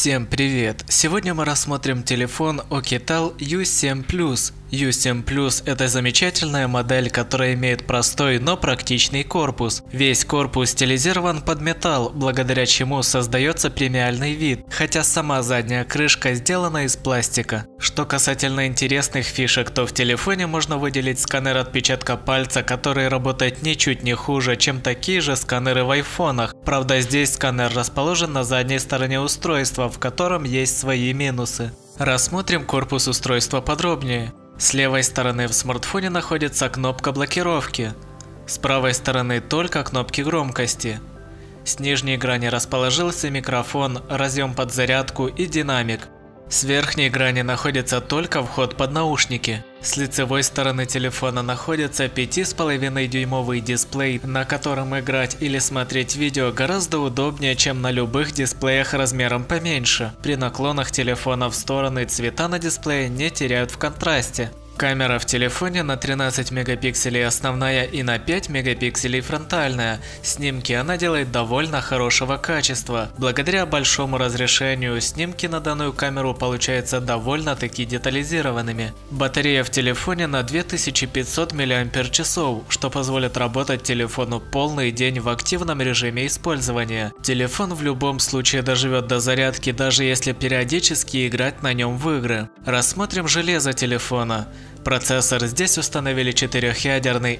Всем привет! Сегодня мы рассмотрим телефон Oukitel U7 Plus. U7 Plus – это замечательная модель, которая имеет простой, но практичный корпус. Весь корпус стилизирован под металл, благодаря чему создается премиальный вид, хотя сама задняя крышка сделана из пластика. Что касательно интересных фишек, то в телефоне можно выделить сканер отпечатка пальца, который работает ничуть не хуже, чем такие же сканеры в айфонах. Правда, здесь сканер расположен на задней стороне устройства, в котором есть свои минусы. Рассмотрим корпус устройства подробнее. С левой стороны в смартфоне находится кнопка блокировки, с правой стороны только кнопки громкости. С нижней грани расположился микрофон, разъем под зарядку и динамик. С верхней грани находится только вход под наушники. С лицевой стороны телефона находится 5,5-дюймовый дисплей, на котором играть или смотреть видео гораздо удобнее, чем на любых дисплеях размером поменьше. При наклонах телефона в стороны цвета на дисплее не теряют в контрасте. Камера в телефоне на 13 мегапикселей основная и на 5 мегапикселей фронтальная. Снимки она делает довольно хорошего качества. Благодаря большому разрешению снимки на данную камеру получаются довольно-таки детализированными. Батарея в телефоне на 2500 мАч, что позволит работать телефону полный день в активном режиме использования. Телефон в любом случае доживет до зарядки, даже если периодически играть на нем в игры. Рассмотрим железо телефона. Процессор здесь установили 4-ядерный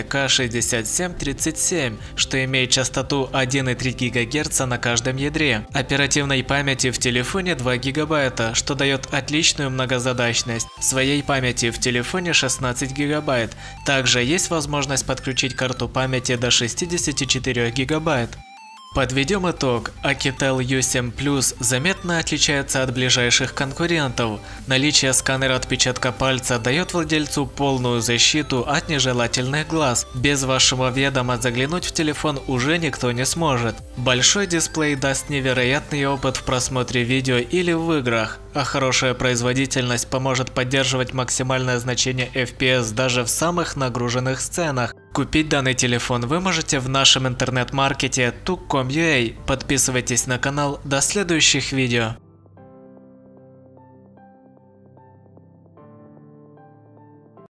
MTK6737, что имеет частоту 1,3 ГГц на каждом ядре. Оперативной памяти в телефоне 2 ГБ, что дает отличную многозадачность. Своей памяти в телефоне 16 ГБ. Также есть возможность подключить карту памяти до 64 ГБ. Подведем итог. Oukitel U7 Plus заметно отличается от ближайших конкурентов. Наличие сканера отпечатка пальца дает владельцу полную защиту от нежелательных глаз. Без вашего ведома заглянуть в телефон уже никто не сможет. Большой дисплей даст невероятный опыт в просмотре видео или в играх, а хорошая производительность поможет поддерживать максимальное значение FPS даже в самых нагруженных сценах. Купить данный телефон вы можете в нашем интернет-маркете Tuk.com.ua. Подписывайтесь на канал. До следующих видео.